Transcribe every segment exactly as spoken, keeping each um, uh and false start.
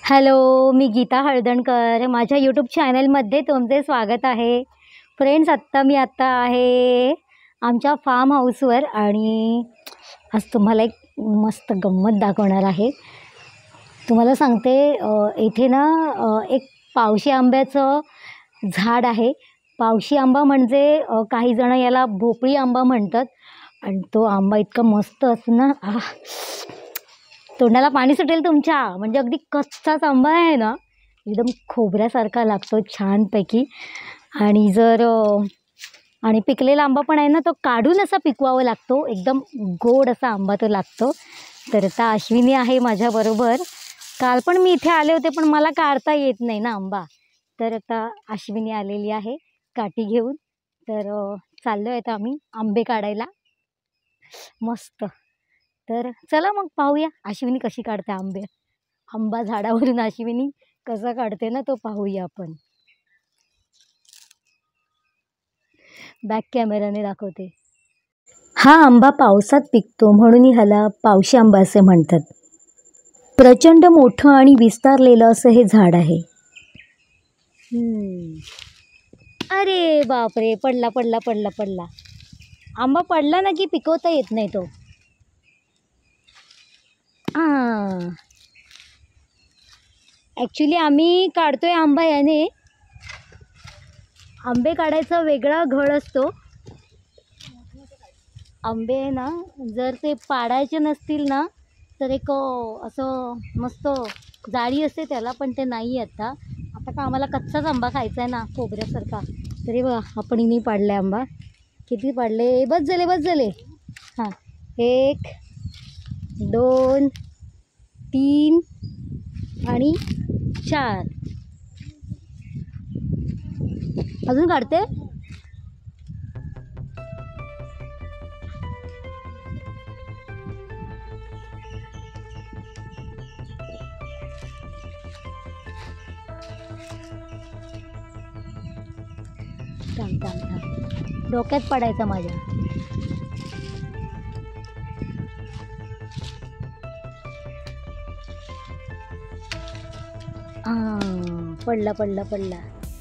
Hello, मी गीता हळदणकर. माझ्या YouTube चॅनलमध्ये तुमचे स्वागत आहे. फ्रेंड्स, आत्ता मी आत्ता आहे आमच्या फार्म हाऊसवर आणि आज तुम्हाला एक मस्त गंमत दाखवणार आहे. तुम्हाला सांगते, इथे ना एक पावशी आंब्याचं झाड आहे. पावशी आंबा म्हणजे काही जण याला भोपळी आंबा म्हणतात आणि तो आंबा इतका मस्त असतो ना, आह, तोंडाला पाणी सुटेल तुमच्या. म्हणजे अगदी कच्चाच आंबा आहे ना, एकदम खोबऱ्यासारखा लागतो छानपैकी. आणि जर आणि पिकलेला आंबा पण आहे ना, तो काढून असा पिकवावा लागतो. एकदम गोड असा आंबा तो लागतो. तर आता अश्विनी आहे माझ्याबरोबर. काल पण मी इथे आले होते, पण मला काढता येत नाही ना आंबा. तर आता अश्विनी आलेली आहे काठी घेऊन. तर चाललो आहे आता आम्ही आंबे काढायला मस्त. तर चला मग पाहूया अश्विनी कशी काढते आंबे. आंबा झाडावरून अश्विनी कसा काढते ना, तो पाहूया आपण. बॅक कॅमेराने दाखवते. हा आंबा पावसात पिकतो म्हणून ह्याला पावशी आंबा असे म्हणतात. प्रचंड मोठं आणि विस्तारलेलं असं हे झाड आहे. हम्म. अरे बापरे, पडला पडला पडला पडला आंबा. पडला ना की पिकवता येत नाही तो. हां, ॲक्च्युली आम्ही काढतोय आंबा याने. आंबे काढायचा वेगळा घड असतो. आंबे ना जर ते पाडायचे नसतील ना, तर एक असं मस्त जाळी असते त्याला, पण ते नाही आता. आता का आम्हाला कच्चाच आंबा खायचा आहे ना, खोबऱ्यासारखा. तरी बघा आपण इनी पाडला आंबा. किती पाडले? बस झाले बस झाले. हां, एक दोन तीन आणि चार. अजून काढते. थांब थांब थांब, डोक्यात पडायचा माझ्या. हां, पडला पडला पडला.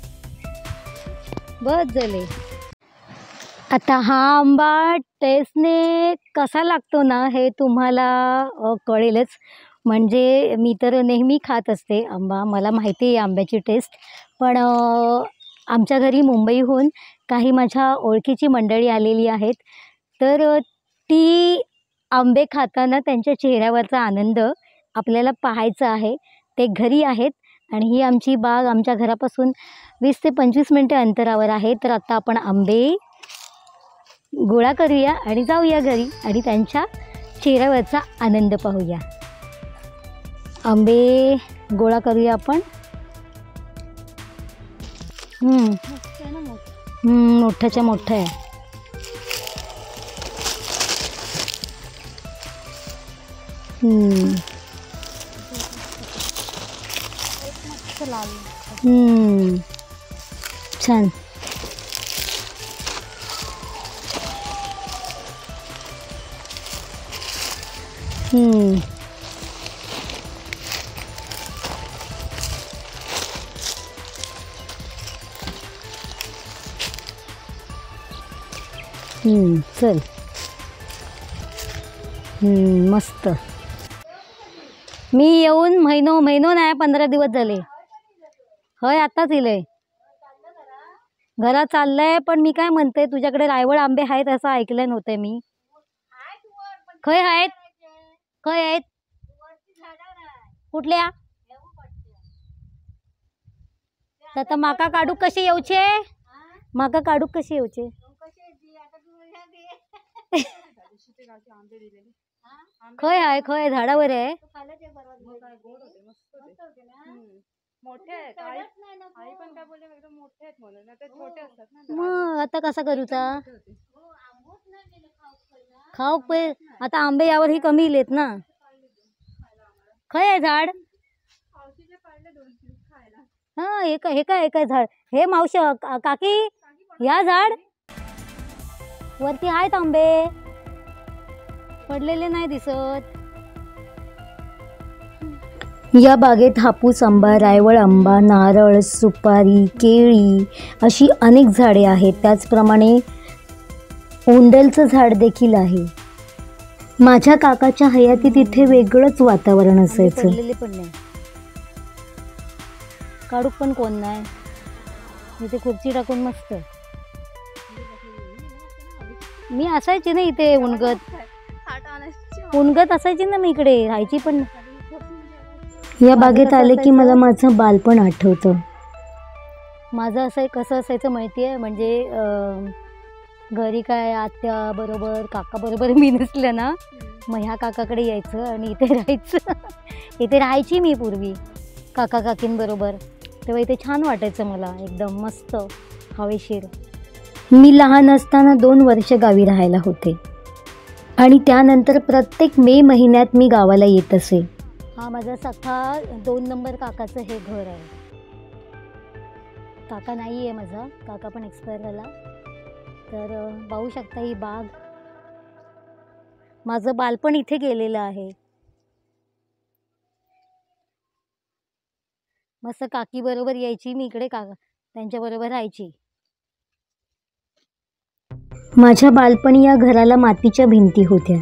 बस झाले. आता हा आंबा टेस्टने कसा लागतो ना, हे तुम्हाला कळेलच. म्हणजे मी तर नेहमी खात असते आंबा, मला माहिती आहे आंब्याची टेस्ट. पण आमच्या घरी मुंबईहून काही माझ्या ओळखीची मंडळी आलेली आहेत. तर ती आंबे खाताना त्यांच्या चेहऱ्यावरचा आनंद आपल्याला पाहायचा आहे. ते घरी आहेत आणि ही आमची बाग आमच्या घरापासून वीस ते पंचवीस मिनटं अंतरावर आहे. तर आता आपण आंबे गोळा करूया आणि जाऊया घरी आणि त्यांच्या चेहऱ्यावरचा आनंद पाहूया. आंबे गोळा करूया आपण. हम्म हम्म मोठ्याच्या मोठं आहे. हम्म हम्म छान. हम्म हम्म चल. हम्म मस्त. मी येऊन महिनो महिनो नाही, पंधरा दिवस झाले. होय, आत्ताच इलंय. घरात चाललंय. पण मी काय म्हणते, तुझ्याकडे रायवळ आंबे आहेत असं ऐकलं नव्हतं मी. खय आहेत? खय आहेत? कुठल्या? आता माका काढूक कसे येऊचे? माका काढूक कसे येऊचे? खय आहे? खय झाडावर आहे? मग आता कसा करूचा? खाऊ पे. आता आंबे यावर ही कमी इलेत ना. खय आहे झाड? हा, हे काय हे काय काय झाड? हे मावशी काकी, या झाड वरती आहेत आंबे, पडलेले नाही दिसत. या बागेत हापूस आंबा, रायवळ आंबा, नारळ, सुपारी, केळी अशी अनेक झाडे आहेत. त्याचप्रमाणे ओंडलचं झाड देखील आहे. माझ्या काकाच्या हयातीत इथे वेगळंच वातावरण असायचं. पण नाही काढूक पण कोण नाही, इथे खुर्ची टाकून मस्त मी असायची ना इथे. उणगत उणगत असायची ना मी इकडे राहायची. पण या बागेत आले की मला माझं बालपण आठवतं. माझं असं कसं असायचं माहिती आहे, म्हणजे घरी काय आत्या बरोबर काका बरोबर मी नसलं ना, मग ह्या काकाकडे यायचं आणि इथे राहायचं. इथे राहायची मी पूर्वी काका काकींबरोबर, तेव्हा इथे छान वाटायचं मला, एकदम मस्त हवेशीर. मी लहान असताना दोन वर्ष गावी राहायला होते आणि त्यानंतर प्रत्येक मे महिन्यात मी गावाला येत असे. हा माझा सखा दोन नंबर काकाचं हे घर आहे. काका नाही आहे माझा, काका पण एक्सपायर झाला. तर पाहू शकता ही बाग. माझं बालपण इथे गेलेलं आहे. मस्त काकी बरोबर यायची मी इकडे, काका त्यांच्याबरोबर राहायची. माझ्या बालपणी या घराला मातीच्या भिंती होत्या.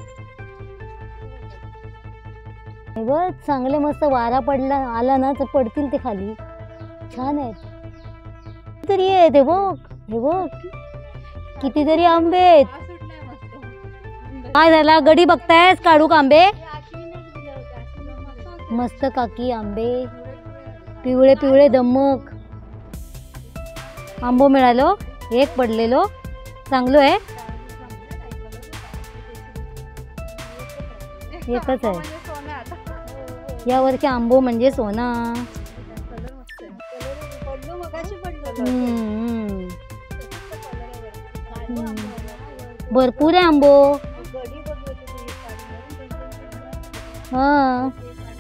बघ चांगले मस्त वारा पडला आला ना तर पडतील ते खाली. छान आहेत तरी आहे ते. बघ हे बघ कितीतरी आंबे आहेत. काय झाला गडी बघतायस, काढू का आंबे? मस्त काकी आंबे पिवळे पिवळे धम्मक आंबो मिळालो. एक पडलेलो चांगलो आहे, एकच आहे या वर्षी आंबो म्हणजे सोना. भरपूर आहे आंबो. हा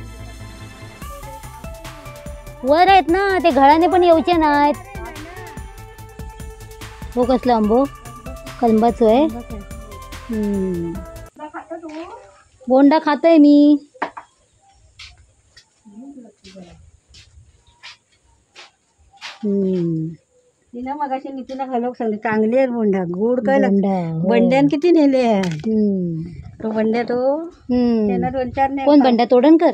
वर आहेत ना ते, घराने पण येऊचे नाहीत. हो कसला आंबो कलंबाच आहे. हम्म बोंडा खातोय मी. हम्म तिला मगाशी नितीला घालवक सांगले चांगले आहे बोंडा. गोड काय बंड्यान किती नेले आहे तो बंड्या. तो त्यांना दोन चार ने. कोण बंड्या तोडणकर?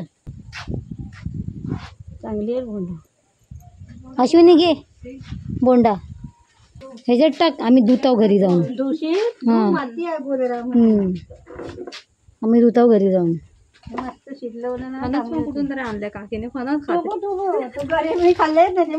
चांगली आहे बोंडा. अश्विनी घे बोंडा ह्याच्यात टाक. आम्ही धुताव घरी जाऊन. माती आहे बोलेला. आम्ही धुताव घरी जाऊन. मस्त शिजलवलं ना. कुठून तरी आणल्या काकीने फणस खाल्ले त्याचे.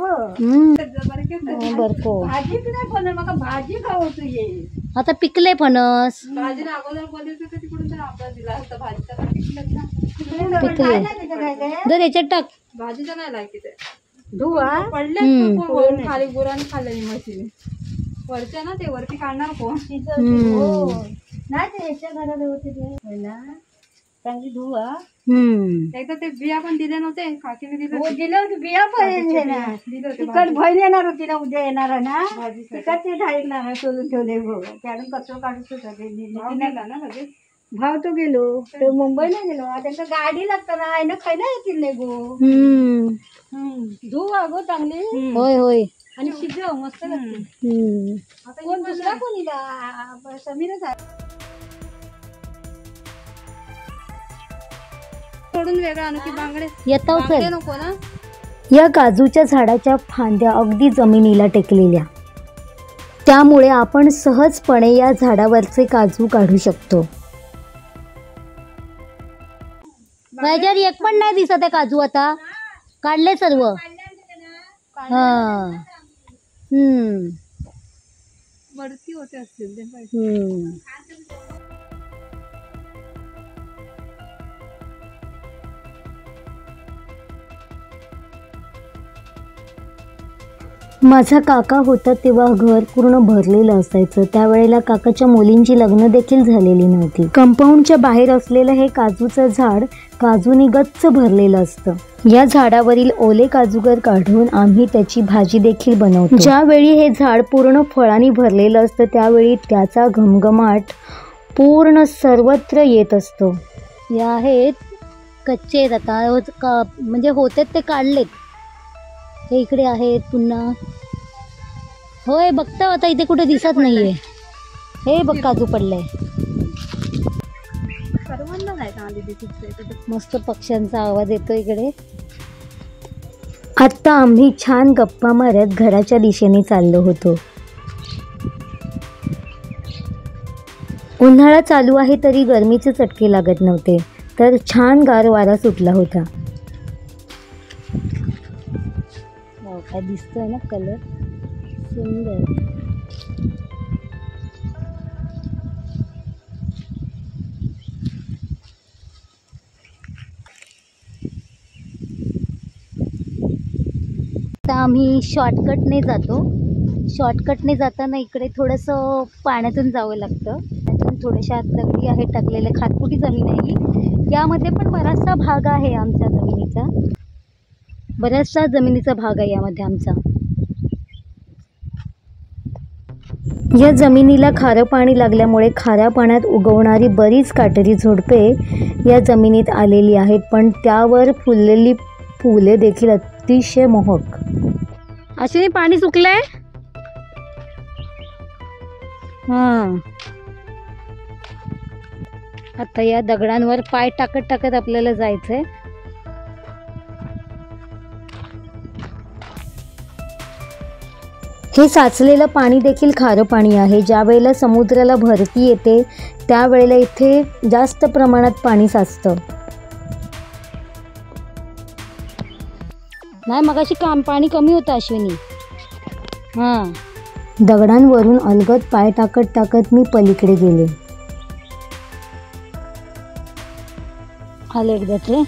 बरको भाजी नाही फणस मका भाजी खाऊ तुझे. आता पिकले फणस. भाजी अगोदर बोलले तिकडून तर आपला दिला होता भाजीचा. पिकले जर याच्यात टाक. भाजीचा नाही लायकी ते धुवा पडले खाली गुरांनी खाल्ले म्हशीने. वरच्या ना ते वरती काढणार कोण नाही ते याच्या घरात होते ते ना. चांगली धुवा. एकदा ते बिया पण दिले नव्हते काकीने. दिले दिले होते बिया पण तिकट भैल येणार होती ना उद्या येणार ना. तिकट ते ढाळीणार सोडून ठेवले. त्यातून कचरा काढत होता ना. भाव तो गेलो तो मुंबईला गेलो. आता गाडी लागतं ना ना खायला येतील नाही गो. धुवा गो चांगली. होय होय आणि शिजव मस्त लागते. आता कोण दुसरा कोणीला समीरच आहे. सोडून वेगळा आणू की बांगडे येताव चल. नको ना. या काजूच्या झाडाच्या फांद्या अगदी जमिनीला टेकलेल्या, त्यामुळे आपण सहजपणे या झाडावरचे काजू काढू शकतो. माझ्यावर एक पण नाही दिसत आहे काजू. आता काढले सर्व. हा हम्म वरती होते असतील ते. हम्म माझा काका होता तेव्हा घर पूर्ण भरलेलं असायचं. त्यावेळेला काकाच्या मुलींची लग्न देखील झालेली नव्हती. कंपाऊंडच्या बाहेर असलेलं हे काजूचं झाड काजूनी गच्च भरलेलं असतं. या झाडावरील ओले काजूगर काढून आम्ही त्याची भाजी देखील बनवतो. ज्यावेळी हे झाड पूर्ण फळांनी भरलेलं असतं त्यावेळी त्याचा घमघमाट पूर्ण सर्वत्र येत असतो. या आहेत कच्चे आहेत आता होत- का म्हणजे होते ते काढलेत. हे इकडे आहेत पुन्हा. होय बघता आता इथे कुठे दिसत नाहीये. हे बघ काजू पडलंय. सर्वांना नाही चांगली दिसते. मस्त पक्ष्यांचा आवाज येतो इकडे. आत्ता आम्ही छान गप्पा मारत घराच्या दिशेने चाललो होतो. उन्हाळा चालू आहे तरी गरमीचे चटके लागत नव्हते, तर छान गार वारा सुटला होता. वाव, काय दिसतोय ना कलर, सुंदर. आता आम्ही शॉर्टकटने जातो. शॉर्टकटने जाताना इकडे थोडंसं पाण्यातून जावं लागतं. त्यातून थोड्याशा दगडी आहे टाकलेल्या, खातपुटी जमीन आहे ही. यामध्ये पण बराचसा भाग आहे आमच्या जमिनीचा. बऱ्याचसा जमिनीचा भाग आहे यामध्ये आमचा. या जमिनीला खारं पाणी लागल्यामुळे खाऱ्या पाण्यात उगवणारी बरीच काटेरी झुडपे या जमिनीत आलेली आहेत, पण त्यावर फुललेली फुले देखील अतिशय मोहक. अश्विनी पाणी सुकलंय. हां, आता या दगडांवर पाय टाकत टाकत आपल्याला जायचंय. हे साचलेलं पाणी देखील खारं पाणी आहे. ज्या वेळेला समुद्राला भरती येते त्यावेळेला इथे जास्त प्रमाणात पाणी साचतं. नाही मगाशी काम पाणी कमी होतं अश्विनी. हां, दगडांवरून अलगद पाय टाकत टाकत मी पलीकडे गेले. आले एकदा ते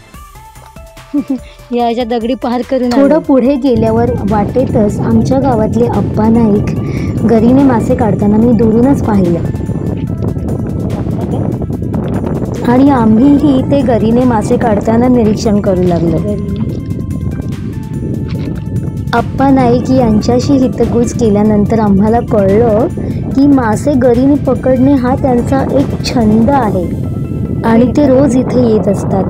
याच्या दगडी पार करून थोडं पुढे गेल्यावर वाटेतच आमच्या गावातले अप्पा नाईक गरीने मासे काढताना मी दुरूनच पाहिलं. आणि आम्हीही ते गरीने मासे काढताना निरीक्षण करू लागलो. अप्पा नाईक यांच्याशी हितगुज केल्यानंतर आम्हाला कळलं की मासे गरीने पकडणे हा त्यांचा एक छंद आहे आणि ते रोज इथे येत असतात.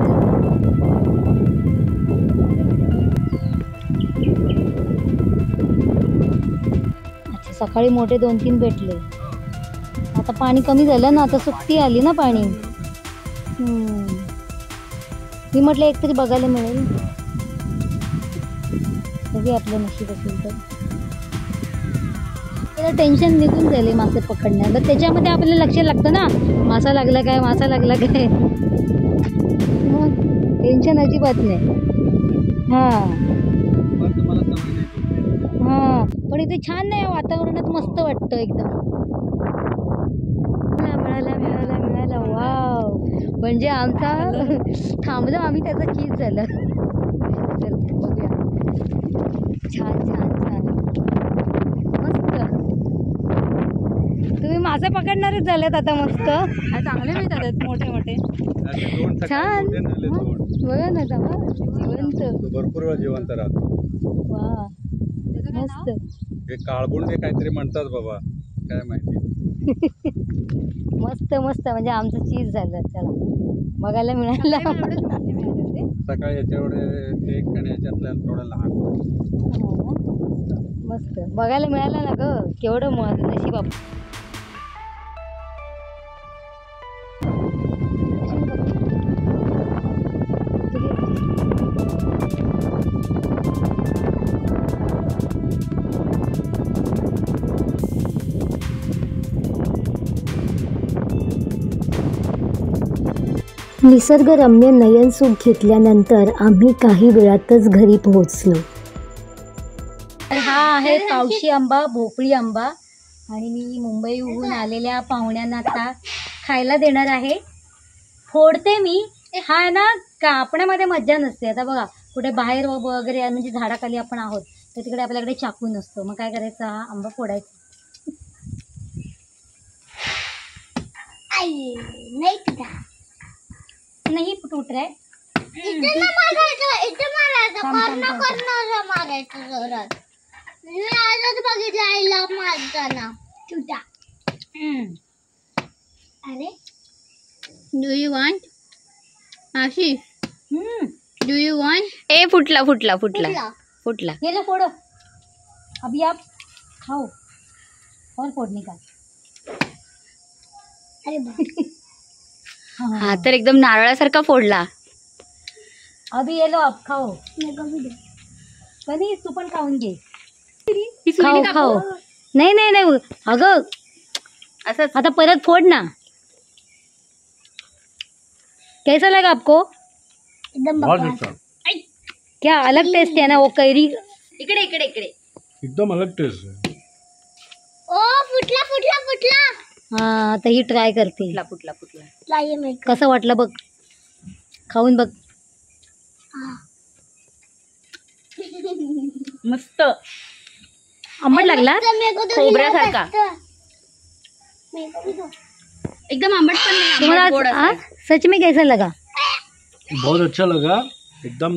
अच्छा, सकाळी मोठे दोन तीन भेटले. आता पाणी कमी झालं ना, आता सुट्टी आली ना पाणी. मी म्हटलं एकतरी बघायला मिळेल. तरी आपलं नशीब असेल तर त्याला टेन्शन निघून जाईल मासे पकडण्यात. तर त्याच्यामध्ये आपल्याला लक्ष लागतं ना, मासा लागला काय, मासा लागला काय. मग टेन्शन अजिबात नाही. हां हां, पण इथे छान नाही वातावरणात, मस्त वाटतं एकदम. मिळाला मिळाला मिळाला वाव. म्हणजे आमचा थांबलो आम्ही, त्याचा चीज झालं. चल बघूया. छान छान छान मस्त. तुम्ही मासे पकडणारच झालेत आता. मस्त चांगले मिळतात मोठे मोठे. छान. बघा ना तेव्हा जिवंत, भरपूर वेळ जिवंत राहतो. वा मस्त. हे काळबुंड हे काहीतरी म्हणतात बाबा, काय माहिती. मस्त मस्त, म्हणजे आमचं चीज झालं. चला बघायला मिळालं. सकाळी याच्या एवढे टेक आणि याच्यातल्या थोडं लहान. मस्त बघायला मिळालं ना ग, केवढं मस्त नशीब आप. निसर्गरम्य नयनसुख घेतल्यानंतर आम्ही काही वेळातच घरी पोहोचलो. हा आहे पावशी आंबा, भोपळी आंबा. आणि मी मुंबईहून आलेल्या पाहुण्यांना आता खायला देणार आहे. फोडते मी. हा ना, कापण्यामध्ये मज्जा नसते. आता बघा कुठे बाहेर वगैरे म्हणजे झाडाखाली आपण आहोत तर तिकडे आपल्याकडे चाकू नसतो. मग काय करायचं, हा आंबा फोडायचा. नाही टूट रहा है. इथे ना मारायचं, इथे मारायचं, कॉर्नर कॉर्नर मारायचं जोरात. मी आजच बघितलं आईला मारताना. तुटा. अरे डू यू वांट आशिष? हम्म डू यू वॉन्ट ए फुटला फुटला फुटला फुटला. फुटला ये लो फोड़ो अभी आप खाओ और फोड़ने का अरे बाप. हाँ हा तर एकदम नारळासारखा फोडला. अभी ये लो आप खाओ नको बी दे. कधी तू पण खाऊन घे ही खाओ सुरीने कापू? खाओ नाही नाही नाही अगं असंच आता परत फोड ना कैसा लगा आपको एकदम बहुत बकवास. अच्छा, क्या अलग टेस्ट है ना वो कैरी इकडे इकडे इकडे एकदम अलग टेस्ट है. ओ फुटला फुटला फुटला. हाँ आता ही ट्राय करते फुटला फुटला फुटला. लाये मी. कसं वाटलं बघ खाऊन बघ मस्त आंबट लागला मेरे को तो खोबऱ्यासारखा. मेरे को भी दो. एकदम आंबट पण नाही, तुम्हाला आंबट गोड आज- असं. हाँ? सच में कैसा लगा बहुत अच्छा लगा. एकदम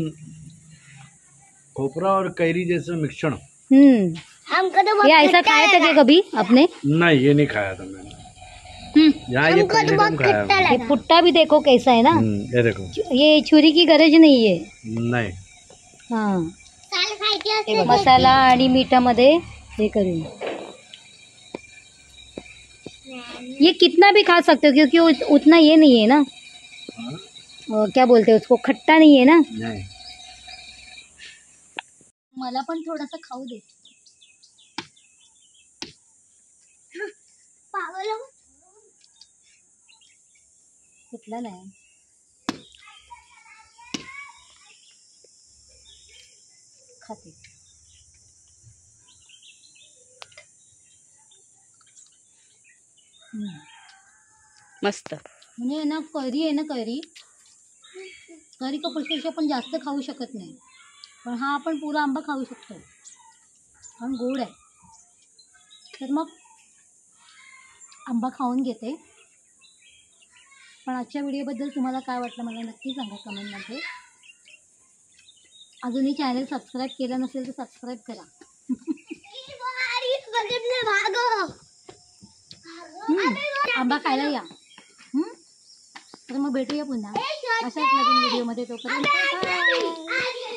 खोपरा और कैरी जैसा मिश्रण. हम्म हमको तो ये बहुत ऐसा खट्टा खाया था लगा. क्या कभी आपने नहीं, ये नहीं खाया था मैंने. हम्म. यहाँ ये हमको पहले तो कम बहुत खाया खट्टा है. ये लगा. पुट्टा भी देखो कैसा है ना हम्म, ये देखो. ये छुरी की गरज नहीं है नहीं, हाँ साल खायची हे असते बघा. मसाला आणि मीठामध्ये हे करून ये कितना भी खा सकते हो क्योंकि उत, उतना ये नहीं है ना अ, क्या बोलते हैं उसको खट्टा नहीं है ना नहीं. मला पण थोडासा खाऊ दे पागल हो. कुठला नाही खाते हम्म. मस्त. म्हणजे ना करी आहे ना करी करी कपडपेक्षा पण जास्त खाऊ शकत नाही पण हा आपण पुरा आंबा खाऊ शकतो कारण गोड आहे तर मग आंबा खाऊन घेते पण आजच्या व्हिडिओबद्दल तुम्हाला काय वाटलं मला नक्की सांगा कमेंटमध्ये अजूनही चॅनल सबस्क्राईब केलं नसेल तर सबस्क्राईब करा बघितलं भागो. हम्म. आंबा खायला या हम्म? तर मग भेटूया पुन्हा अशाच नवीन व्हिडिओमध्ये तोपर्यंत bye. आई